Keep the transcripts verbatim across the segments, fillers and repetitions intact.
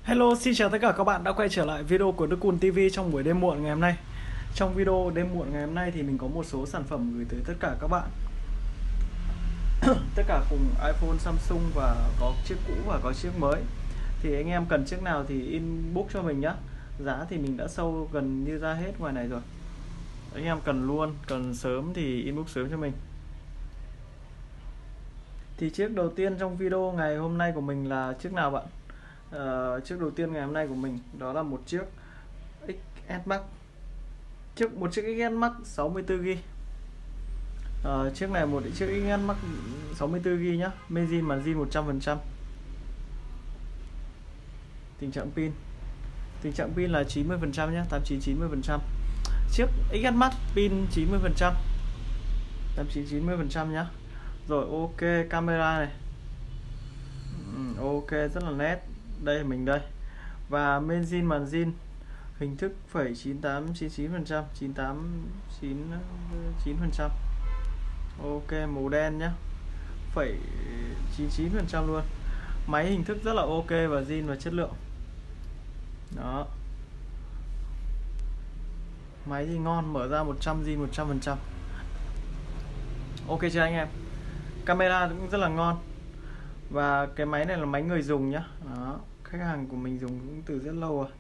Hello, xin chào tất cả các bạn đã quay trở lại video của Đức Cùn ti vi trong buổi đêm muộn ngày hôm nay. Trong video đêm muộn ngày hôm nay thì mình có một số sản phẩm gửi tới tất cả các bạn. Tất cả cùng iPhone, Samsung và có chiếc cũ và có chiếc mới. Thì anh em cần chiếc nào thì inbox cho mình nhé. Giá thì mình đã sâu gần như ra hết ngoài này rồi. Anh em cần luôn, cần sớm thì inbox sớm cho mình. Thì chiếc đầu tiên trong video ngày hôm nay của mình là chiếc nào bạn? Uh, chiếc đầu tiên ngày hôm nay của mình đó là một chiếc ích ét Max, chiếc một chiếc ích ét Max sáu mươi tư gi-ga-bai. Uh, chiếc này một chiếc ích ét Max sáu mươi tư gi-ga-bai nhá, main zin màn zin một trăm phần trăm. Tình trạng pin tình trạng pin là chín mươi phần trăm nhá, tám mươi chín chín mươi phần trăm. Chiếc ích ét Max pin chín mươi phần trăm, tám mươi chín chín mươi phần trăm nhá. Rồi ok, camera này ừ, ok rất là nét. Đây mình đây. Và main zin màn zin hình thức phẩy chín tám chín chín phần trăm, chín tám chín chín phần trăm. Ok, màu đen nhá, phẩy chín chín phần trăm luôn. Máy hình thức rất là ok và zin và chất lượng. Đó. Máy thì ngon, mở ra một trăm zin một trăm phần trăm. Ok chưa anh em? Camera cũng rất là ngon. Và cái máy này là máy người dùng nhá. Đó, khách hàng của mình dùng cũng từ rất lâu rồi.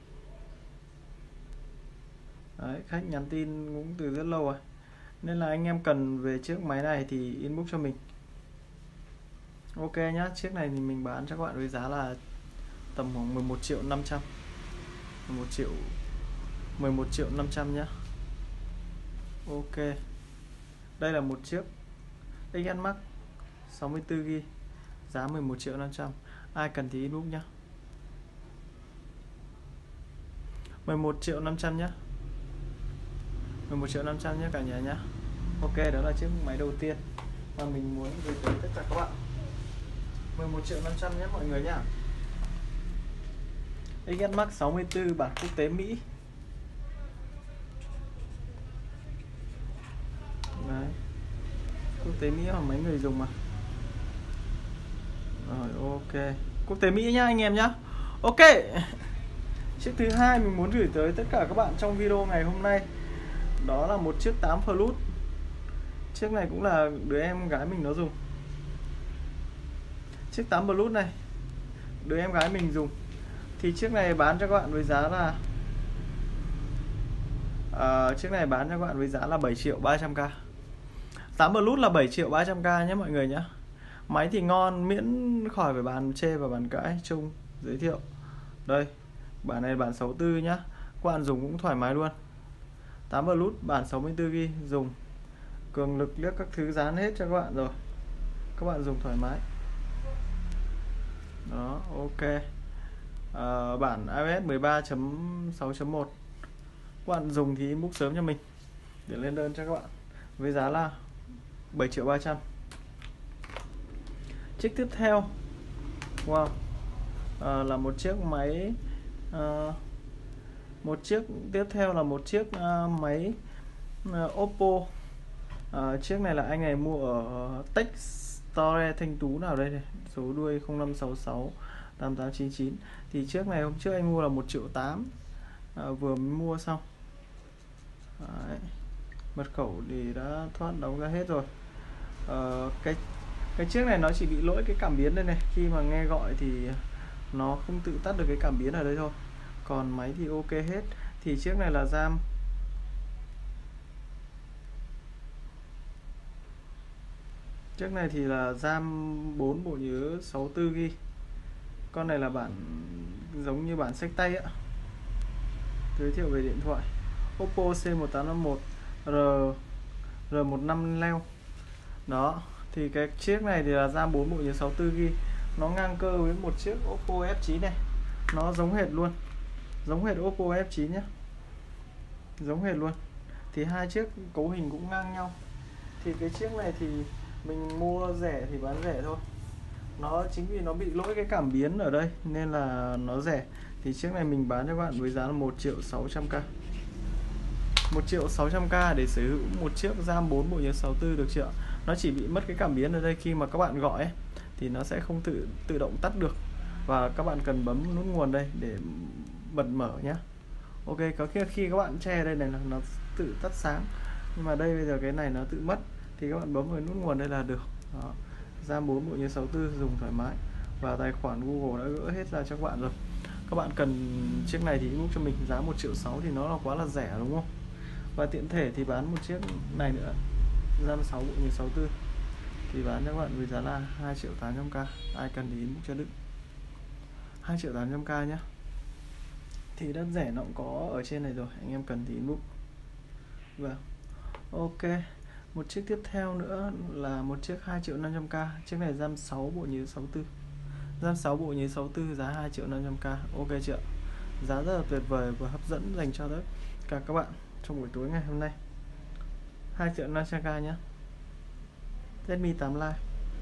Đấy, khách nhắn tin cũng từ rất lâu rồi. Nên là anh em cần về chiếc máy này thì inbox cho mình. Ok nhá, chiếc này thì mình bán cho các bạn với giá là tầm khoảng mười một triệu năm trăm. mười một triệu mười một triệu năm trăm nhá. Ok. Đây là một chiếc ích ét Max sáu mươi tư gi-ga-bai, giá mười một triệu năm trăm. Ai cần thì inbox nhá. mười một triệu năm trăm nhá. mười một triệu năm trăm nhé cả nhà nhá. Ok, đó là chiếc máy đầu tiên mà mình muốn gửi tới tất cả các bạn. mười một triệu năm trăm nhé mọi người nhá. ích ét Max sáu mươi tư bản quốc tế Mỹ. Đấy. Quốc tế Mỹ là mấy người dùng mà. Rồi ok. Quốc tế Mỹ nhá anh em nhá. Ok. Chiếc thứ hai mình muốn gửi tới tất cả các bạn trong video ngày hôm nay đó là một chiếc tám Plus. Chiếc này cũng là đứa em gái mình nó dùng. Chiếc tám Plus này đứa em gái mình dùng. Thì chiếc này bán cho các bạn với giá là uh, chiếc này bán cho các bạn với giá là bảy triệu ba trăm k. tám Plus là bảy triệu ba trăm k nhé mọi người nhé. Máy thì ngon, miễn khỏi phải bàn chê và bàn cãi. Chung giới thiệu. Đây, bản này bản sáu mươi tư nhá. Các bạn dùng cũng thoải mái luôn. tám Plus bản sáu mươi tư gi-ga-bai, dùng cường lực liếc các thứ dán hết cho các bạn rồi. Các bạn dùng thoải mái. Đó, ok. À, bản iOS mười ba chấm sáu chấm một. Các bạn dùng thì inbox sớm cho mình để lên đơn cho các bạn với giá là bảy triệu ba trăm. Chiếc tiếp theo, wow, à, là một chiếc máy à, một chiếc tiếp theo là một chiếc uh, máy uh, Oppo. Uh, chiếc này là anh này mua ở Tech Store Thanh Tú nào đây này, số đuôi không năm sáu sáu tám tám chín chín. Thì chiếc này hôm trước anh mua là một triệu tám, uh, vừa mới mua xong. Đấy. Mật khẩu thì đã thoát đóng ra hết rồi. Uh, cái cái chiếc này nó chỉ bị lỗi cái cảm biến đây này, khi mà nghe gọi thì nó không tự tắt được cái cảm biến ở đây thôi, còn máy thì ok hết. Thì chiếc này là RAM chiếc này thì là RAM bốn bộ nhớ sáu mươi tư gi-ga-bai. Con này là bản giống như bản xách tay ạ. Giới thiệu về điện thoại Oppo C một tám năm mốt R R một năm leo. Đó, thì cái chiếc này thì là RAM bốn bộ nhớ sáu mươi tư gi-ga-bai. Nó ngang cơ với một chiếc Oppo F chín này. Nó giống hệt luôn, giống hệt Oppo F chín nhé, giống hệt luôn. Thì hai chiếc cấu hình cũng ngang nhau. Thì cái chiếc này thì mình mua rẻ thì bán rẻ thôi. Nó chính vì nó bị lỗi cái cảm biến ở đây nên là nó rẻ. Thì chiếc này mình bán cho các bạn với giá là một triệu sáu trăm k. một triệu sáu trăm k để sở hữu một chiếc RAM bốn bộ nhớ sáu mươi tư được chưa? Nó chỉ bị mất cái cảm biến ở đây, khi mà các bạn gọi ấy, thì nó sẽ không tự tự động tắt được. và các bạn cần bấm nút nguồn đây để bật mở nhé. Ok, có khi khi các bạn che đây này là nó tự tắt sáng, nhưng mà đây bây giờ cái này nó tự mất thì các bạn bấm vào nút nguồn đây là được. Đó. RAM bốn bộ nhớ sáu tư dùng thoải mái, và tài khoản Google đã gỡ hết ra cho các bạn rồi. Các bạn cần chiếc này thì inbox cho mình, giá một triệu sáu thì nó là quá là rẻ đúng không? Và tiện thể thì bán một chiếc này nữa, RAM sáu bộ nhớ sáu tư thì bán cho các bạn với giá là hai triệu tám trăm k. Ai cần thì inbox cho Đức. hai triệu tám trăm k nhé. Thì đất rẻ nó cũng có ở trên này rồi, anh em cần thì inbox. Vâng. Ok. Một chiếc tiếp theo nữa là một chiếc hai triệu năm trăm k. Chiếc này RAM sáu bộ nhớ sáu tư. RAM sáu bộ nhớ sáu tư giá hai triệu năm trăm k. Ok chưa? Giá rất là tuyệt vời và hấp dẫn dành cho tất cả các bạn trong buổi tối ngày hôm nay. hai triệu năm trăm k nhé. Redmi tám Lite.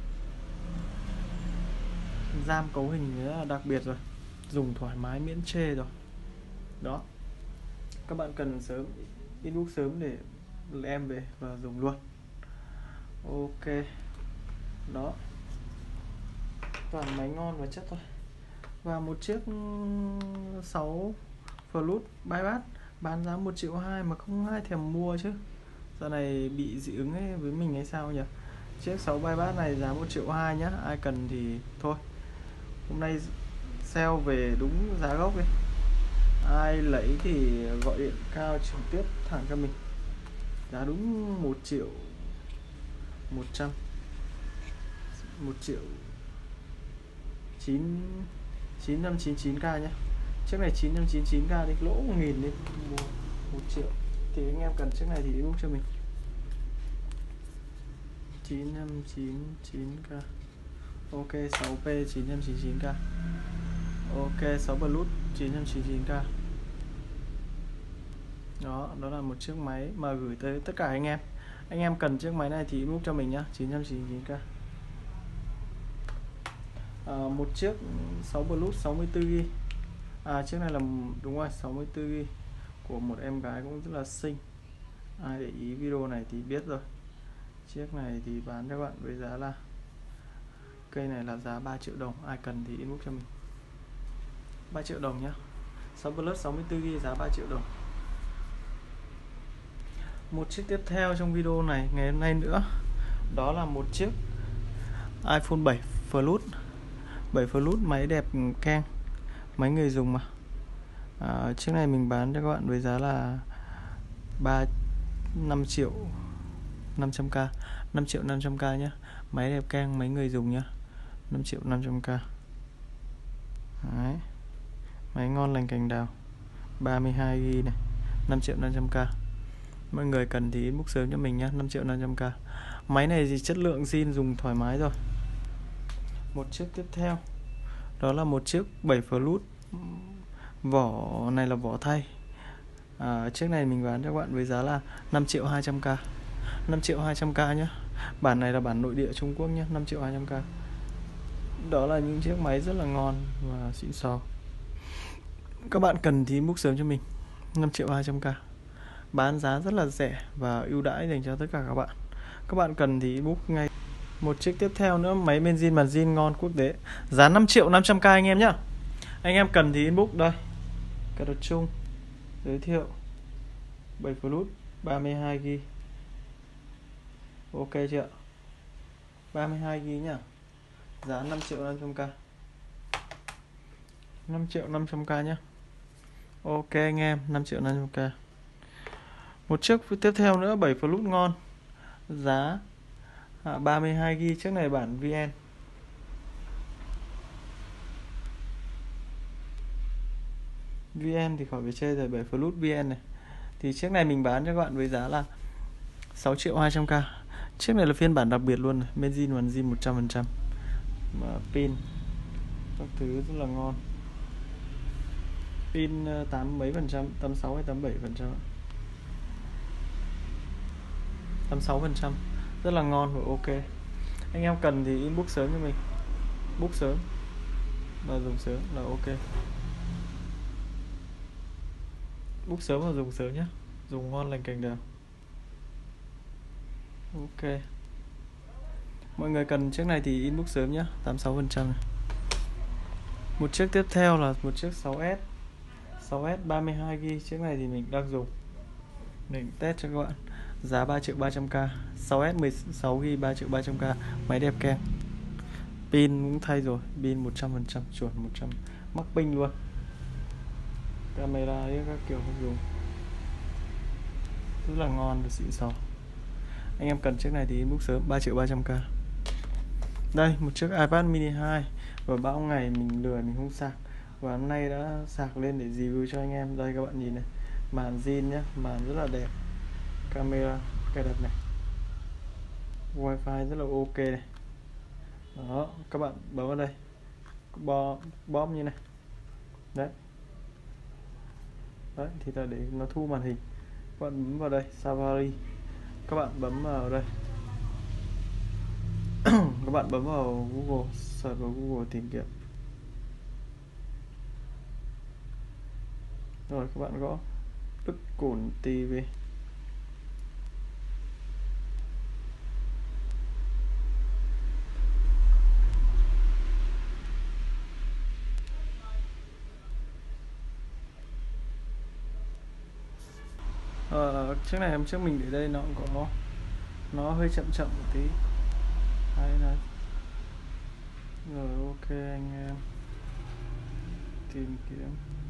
RAM cấu hình rất là đặc biệt rồi, dùng thoải mái miễn chê rồi. Đó. Các bạn cần sớm inbox sớm để em về và dùng luôn. Ok. Đó. Toàn máy ngon và chất thôi. Và một chiếc sáu Flux bypass bán giá một triệu hai mà không ai thèm mua chứ. Giờ này bị dị ứng ấy với mình hay sao nhỉ? Chiếc sáu bypass này giá một triệu hai nhá. Ai cần thì thôi. Hôm nay sale về đúng giá gốc đi. Ai lấy thì gọi điện cao trực tiếp thẳng cho mình. Giá đúng một triệu một trăm, một triệu chín chín trăm chín mươi chín k nhé. Chiếc này chín trăm chín mươi chín k đi, lỗ một nghìn đi, mua một triệu. Thì anh em cần chiếc này thì inbox cho mình. chín trăm chín mươi chín k. Ok, sáu P chín trăm chín mươi chín k. Ok, sáu Plus chín trăm chín mươi chín k. Đó, đó là một chiếc máy mà gửi tới tất cả anh em. Anh em cần chiếc máy này thì inbox cho mình nhá, chín trăm chín mươi chín k. À, một chiếc sáu Plus sáu mươi tư gi ga bai. À, chiếc này là đúng rồi, sáu mươi tư gi ga bai của một em gái cũng rất là xinh. Ai để ý video này thì biết rồi. Chiếc này thì bán cho các bạn với giá là cây này là giá ba triệu đồng. Ai cần thì inbox cho mình. ba triệu đồng nhá. sáu Plus sáu mươi tư gi ga bai giá ba triệu đồng. Một chiếc tiếp theo trong video này ngày hôm nay nữa, đó là một chiếc iPhone bảy Plus. bảy Plus máy đẹp keng, máy người dùng mà. À, chiếc này mình bán cho các bạn với giá là ba năm triệu năm trăm k. năm triệu năm trăm k nhé. Máy đẹp keng, máy người dùng nhá. năm triệu năm trăm k. Đấy. Máy ngon lành cành đào, ba mươi hai gi ga bai này, năm triệu năm trăm k. Mọi người cần thì inbox sớm cho mình nhé, năm triệu năm trăm k. Máy này thì chất lượng zin dùng thoải mái rồi. Một chiếc tiếp theo, đó là một chiếc bảy Plus. Vỏ này là vỏ thay. À, chiếc này mình bán cho các bạn với giá là năm triệu hai trăm k. năm triệu hai trăm k nhé. Bản này là bản nội địa Trung Quốc nhé, năm triệu hai trăm k. Đó là những chiếc máy rất là ngon và xịn sò. Các bạn cần thì inbox sớm cho mình, năm triệu hai trăm k. Bán giá rất là rẻ và ưu đãi dành cho tất cả các bạn. Các bạn cần thì inbox ngay. Một chiếc tiếp theo nữa, máy bên zin bản zin ngon quốc tế, giá năm triệu năm trăm k anh em nhá. Anh em cần thì inbox đây. Cà đột chung giới thiệu bảy Plus ba mươi hai gi ga bai. Ok chưa? ba mươi hai gi ga bai nhá. Giá năm triệu năm trăm k. năm triệu năm trăm k nhá. Ok anh em, năm triệu năm trăm k. Một chiếc tiếp theo nữa, bảy Plus ngon. Giá à, ba mươi hai gi ga bai, chiếc này bản vê en. vê en thì khỏi phải chê rồi, bảy Plus vê en này. Thì chiếc này mình bán cho các bạn với giá là sáu triệu hai trăm k. Chiếc này là phiên bản đặc biệt luôn này, bên zin hoàn zin một trăm phần trăm. Mà pin các thứ rất là ngon. Pin tám mấy phần trăm, tám mươi sáu hay tám mươi bảy phần trăm. tám mươi sáu phần trăm. Rất là ngon và ok. Anh em cần thì inbox sớm cho mình. Book sớm và dùng sớm là ok. Book sớm và dùng sớm nhé. Dùng ngon lành cành đào. Ok. Mọi người cần chiếc này thì inbox sớm nhé, tám mươi sáu phần trăm này. Một chiếc tiếp theo là một chiếc sáu S sáu S ba mươi hai gi ga bai. Chiếc này thì mình đang dùng mình test cho các bạn. Giá ba triệu ba trăm k, sáu S mười sáu gi ga bai ba triệu ba trăm k, máy đẹp keng. Pin cũng thay rồi, pin một trăm phần trăm chuẩn một trăm, mắc pin luôn. Camera ấy các kiểu không dùng. Rất là ngon và xịn sò. Anh em cần chiếc này thì inbox sớm, ba triệu ba trăm k. Đây, một chiếc iPad mini hai. Và bao ngày mình lười mình không sạc, và hôm nay đã sạc lên để review cho anh em. Đây các bạn nhìn này, màn zin nhá, màn rất là đẹp, camera cài đặt này, wifi rất là ok này. Đó, các bạn bấm vào đây, bo bóp như này, đấy đấy thì là để nó thu màn hình. Các bạn bấm vào đây Safari, các bạn bấm vào đây các bạn bấm vào Google, search vào Google tìm kiếm, rồi các bạn gõ Đức Cùn ti vi. Ờ, chiếc này hôm trước mình để đây nó cũng có, nó hơi chậm chậm một tí. Đây này. Rồi ok anh em tìm kiếm.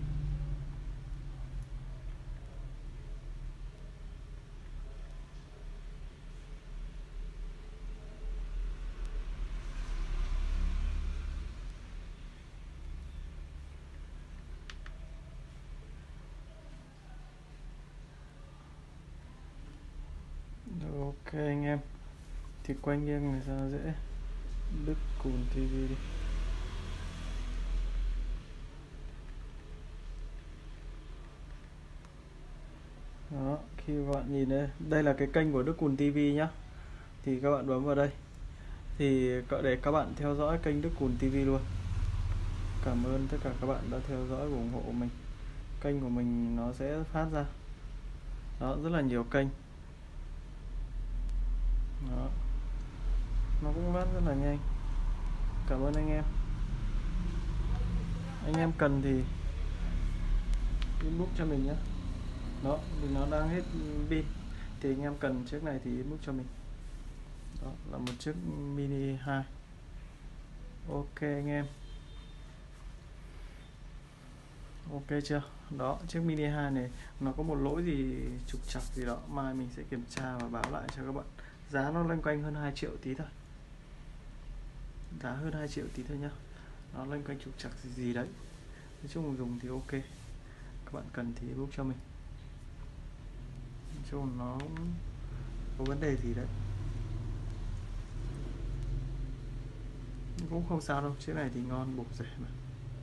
Rồi ok anh em, thì quanh nghiêng người ta dễ. Đức Cùn ti vi đi. Đó, khi các bạn nhìn đây, đây là cái kênh của Đức Cùn ti vi nhá. Thì các bạn bấm vào đây thì để các bạn theo dõi kênh Đức Cùn ti vi luôn. Cảm ơn tất cả các bạn đã theo dõi và ủng hộ mình. Kênh của mình nó sẽ phát ra đó rất là nhiều kênh. Đó, nó cũng phát rất là nhanh. Cảm ơn anh em. Anh em cần thì inbox cho mình nhé. Đó, vì nó đang hết pin thì anh em cần chiếc này thì inbox cho mình. Đó là một chiếc mini hai. Ok anh em, ok chưa? Đó, chiếc mini hai này nó có một lỗi gì trục trặc gì đó, mai mình sẽ kiểm tra và báo lại cho các bạn. Giá nó loanh quanh hơn hai triệu tí thôi, giá hơn hai triệu tí thôi nhá. Nó loanh quanh trục trặc gì, gì đấy. Nói chung dùng thì ok, các bạn cần thì inbox cho mình. Nói chung nó có vấn đề gì đấy cũng không sao đâu, chiếc này thì ngon bổ rẻ mà.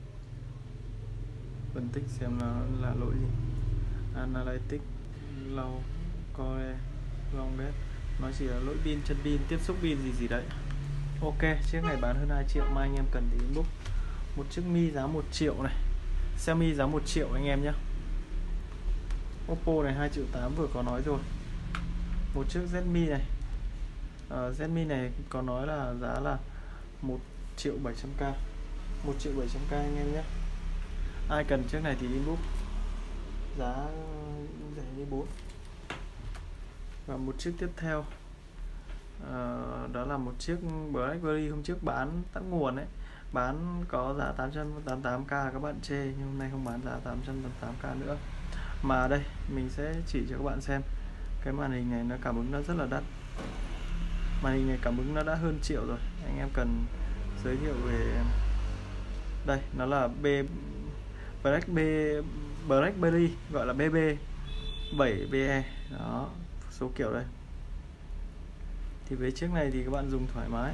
Phân tích xem nó là lỗi gì. Analytics low core long bed, nó chỉ là lỗi pin, chân pin, tiếp xúc pin gì gì đấy. Ok, chiếc này bán hơn hai triệu, mai anh em cần thì inbox. Một chiếc Mi giá một triệu này, Xiaomi giá một triệu anh em nhé. Oppo này hai triệu tám vừa có nói rồi. Một chiếc Redmi này, uh, Redmi này có nói là giá là một triệu bảy trăm k, một triệu bảy trăm k anh em nhé. Ai cần chiếc này thì inbox, giá rẻ như bốn. Và một chiếc tiếp theo uh, đó là một chiếc BlackBerry hôm trước bán tắt nguồn ấy, bán có giá tám trăm tám mươi tám k, các bạn chê nhưng hôm nay không bán giá tám trăm tám mươi tám k nữa. Mà đây mình sẽ chỉ cho các bạn xem cái màn hình này, nó cảm ứng nó rất là đắt. Màn hình này cảm ứng nó đã hơn triệu rồi. Anh em cần giới thiệu về đây, nó là B BlackBerry, BlackBerry gọi là B B bảy B E đó, số kiểu đây. Thì với chiếc này thì các bạn dùng thoải mái.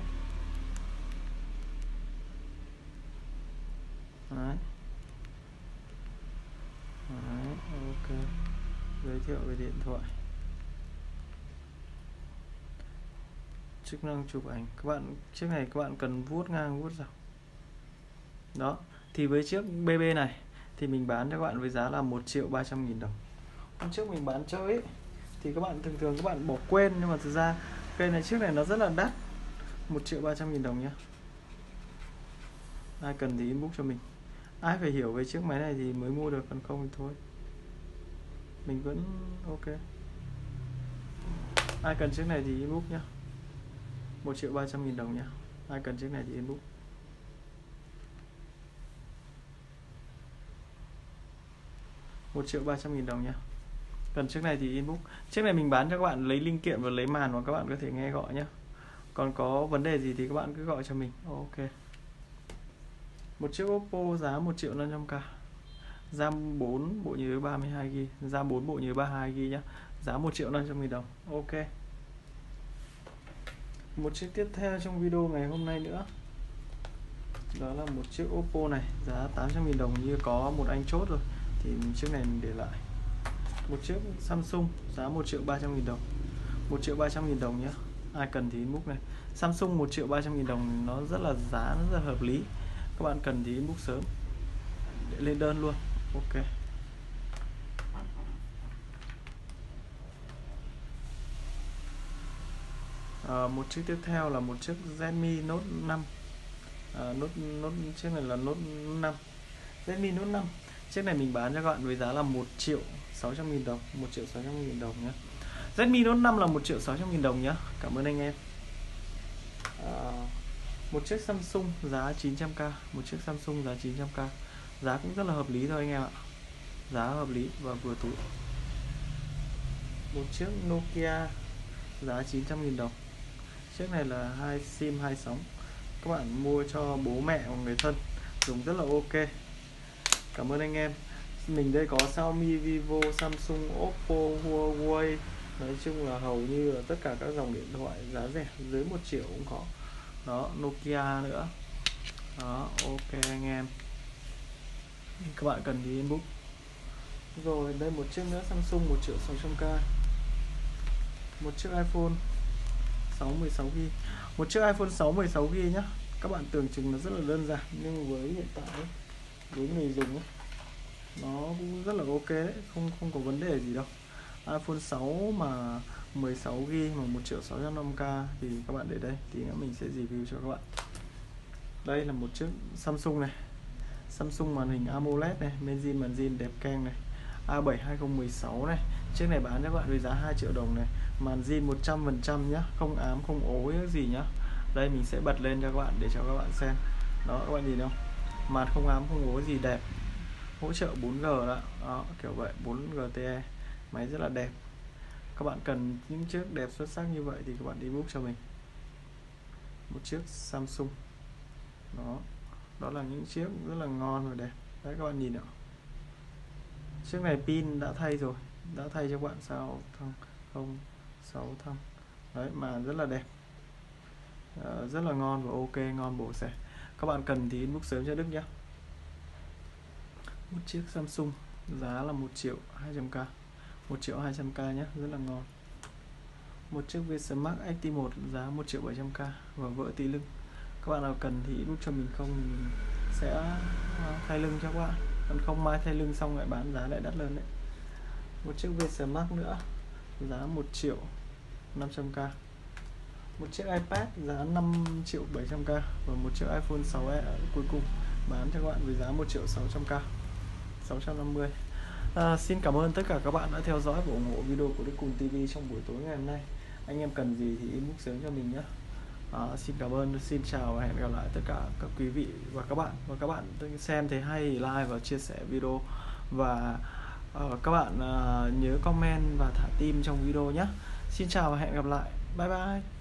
Đấy. Đấy, ok. Giới thiệu về điện thoại, chức năng chụp ảnh. Các bạn chiếc này các bạn cần vuốt ngang vuốt dọc. Đó, thì với chiếc B B này thì mình bán cho các bạn với giá là một triệu ba trăm nghìn đồng. Hôm trước mình bán chơi ấy, thì các bạn thường thường các bạn bỏ quên, nhưng mà thực ra cây này chiếc này nó rất là đắt, một triệu ba trăm nghìn đồng nhá. Ai cần thì inbox cho mình. Ai phải hiểu về chiếc máy này thì mới mua được, còn không thì thôi, mình vẫn ok. Ai cần chiếc này thì inbox nhá, một triệu ba trăm nghìn đồng nhá. Ai cần chiếc này thì inbox. Một triệu ba trăm nghìn đồng nhá. Cần chiếc này thì inbox. Chiếc này mình bán cho các bạn lấy linh kiện và lấy màn, và các bạn có thể nghe gọi nhé. Còn có vấn đề gì thì các bạn cứ gọi cho mình. Ok. Một chiếc Oppo giá một triệu năm trăm k, RAM bốn, bộ nhớ ba mươi hai gi ga bai, RAM bốn, bộ nhớ ba mươi hai gi ga bai nhá. Giá một triệu năm trăm nghìn đồng. Ok. Một chiếc tiếp theo trong video ngày hôm nay nữa, đó là một chiếc Oppo này, giá tám trăm nghìn đồng, như có một anh chốt rồi thì chiếc này mình để lại. Một chiếc Samsung giá một triệu ba trăm nghìn đồng, một triệu ba trăm nghìn đồng nhé. Ai cần thì inbox này. Samsung một triệu ba trăm nghìn đồng, nó rất là giá nó rất là hợp lý. Các bạn cần thì inbox sớm để lên đơn luôn. Ok. À, một chiếc tiếp theo là một chiếc Redmi Note năm. À, Note, Note, chiếc này là Note năm, Redmi Note năm. Chiếc này mình bán cho các bạn với giá là một triệu sáu trăm nghìn đồng, một triệu sáu trăm nghìn đồng nhé. Redmi Note năm là một triệu sáu trăm nghìn đồng nhé. Cảm ơn anh em. À, một chiếc Samsung giá chín trăm k, một chiếc Samsung giá chín trăm k, giá cũng rất là hợp lý thôi anh em ạ, giá hợp lý và vừa túi. Một chiếc Nokia giá chín trăm nghìn đồng. Chiếc này là hai sim hai sóng, các bạn mua cho bố mẹ hoặc người thân dùng rất là ok. Cảm ơn anh em. Mình đây có Xiaomi, Vivo, Samsung, Oppo, Huawei, nói chung là hầu như là tất cả các dòng điện thoại giá rẻ dưới một triệu cũng có. Đó, Nokia nữa. Đó, ok anh em. Các bạn cần thì inbox. Rồi, đây một chiếc nữa Samsung một triệu sáu trăm k. Một chiếc iPhone sáu mười sáu gi ga bai. Một chiếc iPhone sáu mười sáu gi ga bai nhá. Các bạn tưởng chừng nó rất là đơn giản, nhưng với hiện tại ấy, với người dùng ấy, nó cũng rất là ok đấy, không không có vấn đề gì đâu. iPhone sáu mà mười sáu gi ga bai mà một triệu sáu trăm năm mươi k thì các bạn để đây, tí nữa mình sẽ review cho các bạn. Đây là một chiếc Samsung này, Samsung màn hình AMOLED này, main zin màn zin đẹp keng này, A bảy hai không một sáu này. Chiếc này bán cho các bạn với giá hai triệu đồng này, màn zin một trăm phần trăm nhá, không ám không ố gì nhá. Đây mình sẽ bật lên cho các bạn để cho các bạn xem. Đó, các bạn nhìn không? Màn không ám không ố gì, đẹp. Hỗ trợ bốn G đó, đó kiểu vậy, bốn G T E, máy rất là đẹp. Các bạn cần những chiếc đẹp xuất sắc như vậy thì các bạn inbox cho mình. Một chiếc Samsung. Đó, đó là những chiếc rất là ngon và đẹp. Đấy các bạn nhìn ạ. Chiếc này pin đã thay rồi, đã thay cho các bạn sao thăng không sáu thăng. Đấy mà rất là đẹp, à, rất là ngon và ok, ngon bổ xẻ. Các bạn cần thì inbox sớm cho Đức nhé. Một chiếc Samsung giá là một triệu hai trăm k, một triệu hai trăm k nhé, rất là ngon. Một chiếc Vsmart X T một giá một triệu bảy trăm k và vỡ tí lưng. Các bạn nào cần thì inbox cho mình, không mình sẽ thay lưng cho các bạn, còn không mai thay lưng xong lại bán giá lại đắt lên đấy. Một chiếc Vsmart nữa giá một triệu năm trăm k. Một chiếc iPad giá năm triệu bảy trăm k và một chiếc iPhone sáu S cuối cùng bán cho các bạn với giá một triệu sáu trăm k, sáu trăm năm mươi. À, xin cảm ơn tất cả các bạn đã theo dõi và ủng hộ video của Đức Cùng ti vi trong buổi tối ngày hôm nay. Anh em cần gì thì inbox sớm cho mình nhé. À, xin cảm ơn, xin chào và hẹn gặp lại tất cả các quý vị và các bạn. Và các bạn xem thấy hay thì like và chia sẻ video, và uh, các bạn uh, nhớ comment và thả tim trong video nhé. Xin chào và hẹn gặp lại. Bye bye.